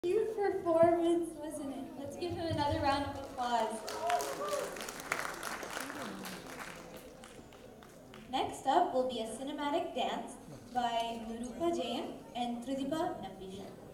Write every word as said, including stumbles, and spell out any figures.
Cute performance, wasn't it? Let's give him another round of applause. Next up will be a cinematic dance by Nurupa Jayan and Tridipa Nampishan.